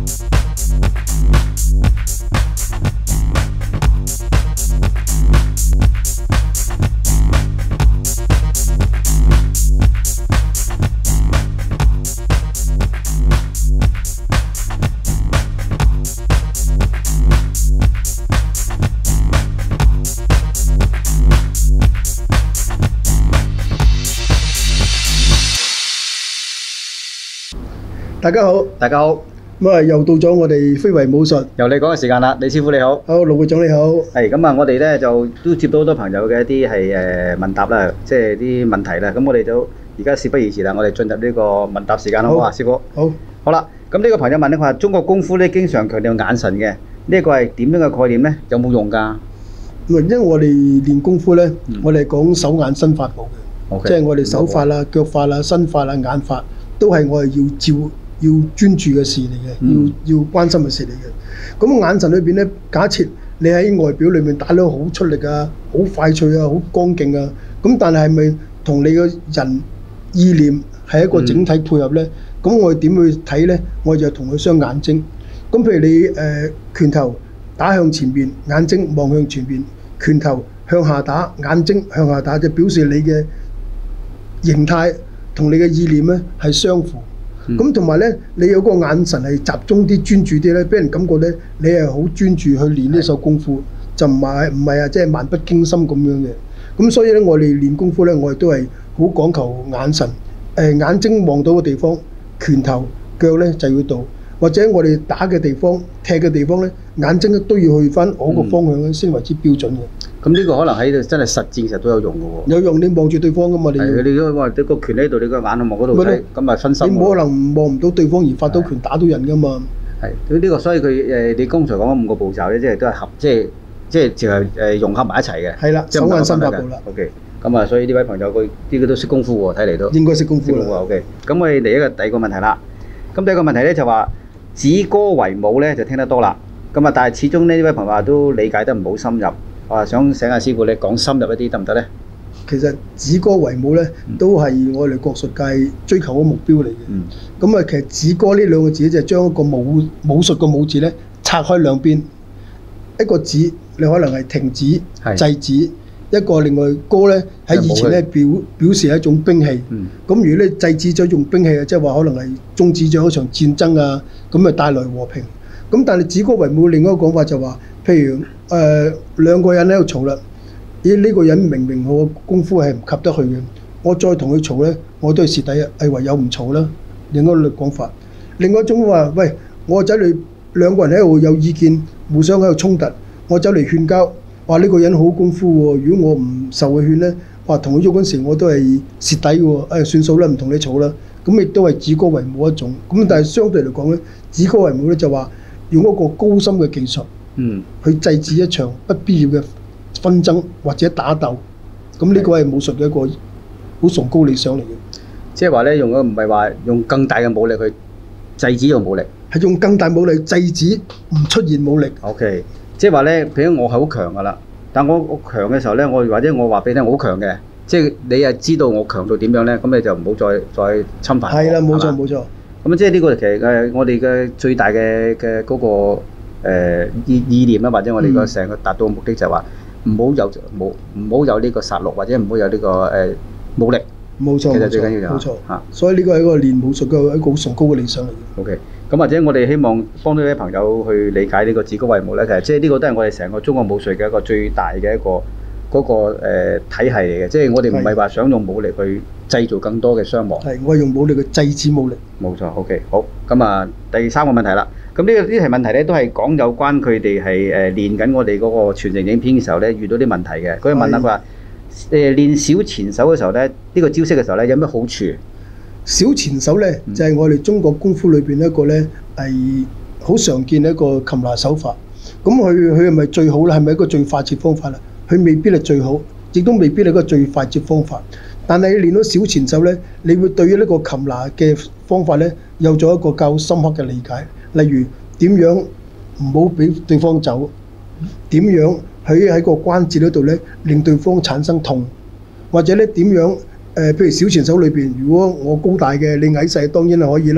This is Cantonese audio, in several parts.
大家好， 大家好， 咁啊又到咗我哋非遺武術由你講嘅時間啦，李師傅你好。 好，盧會長你好。 係咁啊，我哋咧就都接到好多朋友嘅一啲係問答啦，即係啲問題啦。咁我哋就而家事不宜遲啦，我哋進入呢個問答時間好唔好啊，師傅？ 好。 好啦，咁呢個朋友問咧，佢話中國功夫咧經常強調眼神嘅，呢個係點樣嘅概念咧？有冇用㗎？ 因為我哋練功夫咧，我哋講手眼身法步嘅，即係我哋手法啦、腳法啦、身法啦、眼法，都係我哋要專注嘅事嚟嘅，要關心嘅事嚟嘅。咁眼神裏邊咧，假設你喺外表裏面打得好出力啊、好快脆啊、好剛勁啊，咁但係咪同你嘅人意念係一個整體配合咧？咁我哋點去睇咧？我就同佢雙眼睛。咁譬如你拳頭打向前邊，眼睛望向前邊；拳頭向下打，眼睛向下打，就表示你嘅形態同你嘅意念咧係相符。咁同埋咧，你有個眼神係集中啲、專注啲咧，俾人感覺咧，你係好專注去練呢手功夫，就唔係啊，即係漫不經心咁樣嘅。咁所以咧，我哋練功夫咧，我哋都係好講求眼神，眼睛望到嘅地方，拳頭腳咧就要到，或者我哋打嘅地方、踢嘅地方咧，眼睛都要去翻我個方向咧，先為之標準嘅。 咁呢個可能喺度真係實戰時都有用嘅喎。有用，你望住對方噶嘛？你都話你個拳喺度，你個眼去望嗰度睇，咁咪分心。 你冇可能望唔到對方而發到拳打到人噶嘛？ 係，呢個所以佢你剛才講嗰5個步驟咧，即係都係合，即係就係融合埋一齊嘅。 係啦，手眼身法步啦。 OK，咁啊，所以呢位朋友佢呢個都識功夫喎，睇嚟都應該識功夫啦。 OK，咁我哋嚟第二個問題啦。咁第二個問題咧就話指歌為舞咧就聽得多啦。咁啊，但係始終呢位朋友都理解得唔好深入。我想請阿師傅你講深入一啲得唔得咧？ 其實指歌為舞咧，都係我哋國術界追求嘅目標嚟嘅。咁啊，其實指歌呢兩個字就係將一個武術嘅武字咧拆開兩邊，一個指你可能係停止、制止，一個另外歌咧喺以前咧表示係一種兵器。咁如果你制止咗用兵器啊，即係話可能係終止咗一場戰爭啊，咁啊帶來和平。咁但係指歌為舞另一個講法就話，譬如兩個人喺度嘈啦，咦呢個人明明我功夫係唔及得佢嘅，我再同佢嘈咧，我都係蝕底啊，係唯有唔嘈啦。另一個講法，另外一種話，喂，我走嚟兩個人喺度有意見，互相喺度衝突，我走嚟勸交，話呢個人好功夫喎，如果我唔受佢勸咧，話同佢喐嗰時我都係蝕底喎，算數啦，唔同你嘈啦。咁亦都係指歌為舞一種。咁但係相對嚟講咧，指歌為舞咧就話用一個高深嘅技術。去制止一場不必要嘅紛爭或者打鬥，咁呢個係武術嘅一個好崇高理想嚟嘅。 即係話咧，唔係話用更大嘅武力去制止用武力， 係用更大武力制止唔出現武力。 OK， 即係話咧，譬如我係好強噶啦，但我強嘅時候咧，或者我話俾你聽，我好強嘅，即係你係知道我強到點樣咧，咁你就唔好再侵犯我。係啦，冇錯冇錯。咁即係呢個其實我哋嘅最大嘅嗰個。意念啦，或者我哋個成個達到嘅目的就係話唔好有呢個殺戮，或者唔好有呢個武力。 冇錯， 其實最緊要就冇錯嚇。所以呢個係一個練武術嘅一個好崇高嘅理想嚟嘅。 OK， 咁或者我哋希望幫到啲朋友去理解呢個指歌為舞咧，其實即係呢個都係我哋成個中國武術嘅一個最大嘅一個體系嚟嘅。即係我哋唔係話想用武力去製造更多嘅傷亡。係，我係用武力去制止武力。冇錯 ，OK， 好。咁啊，第3個問題啦。咁呢題問題咧，都係講有關佢哋係練緊我哋嗰個傳承影片嘅時候咧，遇到啲問題嘅。佢問啦，佢話練小前手嘅時候咧，呢個招式嘅時候咧，有咩好處？小前手咧，就係我哋中國功夫裏邊一個咧係好常見嘅一個擒拿手法。咁佢係咪最好咧？係咪一個最快捷方法咧？佢未必係最好，亦都未必係一個最快捷方法。但係你練到小前手咧，你會對於呢個擒拿嘅方法咧，有咗一個較深刻嘅理解。例如點樣唔好俾對方走，點樣喺個關節嗰度咧令對方產生痛，或者咧點樣譬如小前手裏邊，如果我高大嘅，你矮細當然係可以啦。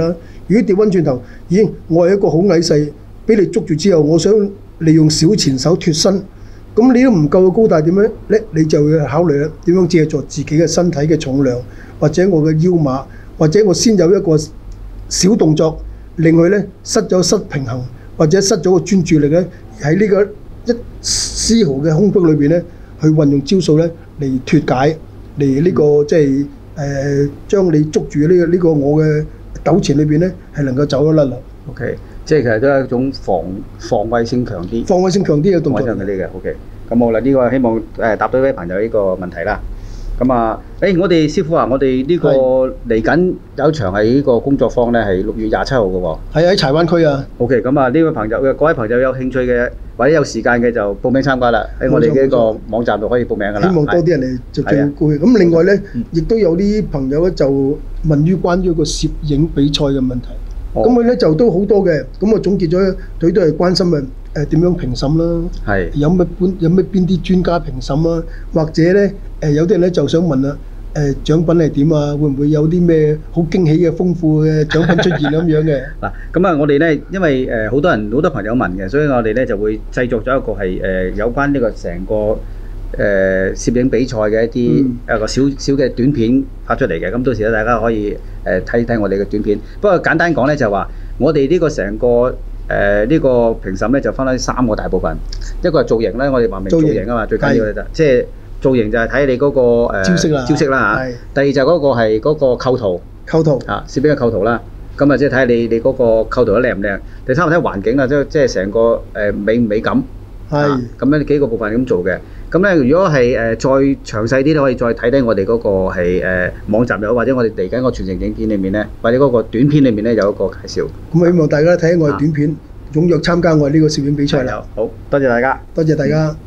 如果調翻轉頭，咦，我係一個好矮細，俾你捉住之後，我想利用小前手脱身，咁你都唔夠高大點樣咧？你就要考慮啦，點樣借助自己嘅身體嘅重量，或者我嘅腰馬，或者我先有一個小動作，令佢咧失平衡，或者失咗個專注力咧，喺呢個一絲毫嘅空隙裏邊咧，去運用招數咧嚟脱解，嚟呢個即係將你捉住呢個我嘅糾纏裏邊咧，係能夠走得甩啦。 OK， 即係其實都係一種防衛性強啲， 防衛性強啲嘅動作。 防衛性強啲嘅 OK。咁好啦，呢個希望答到呢位朋友呢個問題啦。咁啊，我哋師傅話我哋呢個嚟緊有一場係呢個工作坊咧，係6月27號嘅喎。係喺柴灣區啊。 OK， 咁啊，呢位朋友各位朋友有興趣嘅或者有時間嘅就報名參加啦。喺我哋嘅一個網站度可以報名㗎啦。 希望多啲人嚟就最好嘅。咁另外咧，亦都有啲朋友咧就問於關於個攝影比賽嘅問題。咁佢咧就都好多嘅，咁我總結咗，佢都係關心點樣評審啦， 係有咩邊啲專家評審啊，或者咧有啲人咧就想問啦，獎品係點啊？會唔會有啲咩好驚喜嘅豐富嘅獎品出現咁樣嘅？ 嗱，咁啊，我哋咧因為好多朋友問嘅，所以我哋咧就會製作咗一個係有關呢個成個攝影比賽嘅一個小嘅短片發出嚟嘅，咁到時咧大家可以睇睇我哋嘅短片。不過簡單講咧就係話，我哋呢個成個呢個評審咧就分開3個大部分，一個係造型咧，我哋話明造型啊嘛，最緊要嘅就即係造型就係睇你嗰個招式啦嚇。第二就係嗰個係嗰個構圖啊，攝影嘅構圖啦。咁啊即係睇你嗰個構圖得靚唔靚。第三個睇環境啦，即係成個美唔美感。係咁樣幾個部分咁做嘅。咁咧，如果係再詳細啲，都可以再睇睇我哋嗰個係網站有，或者我哋嚟緊個傳承影片裏面咧，或者嗰個短片裏面咧有一個介紹。咁希望大家睇我哋短片，踴躍參加我哋呢個攝影比賽啦。好多謝大家，多謝大家。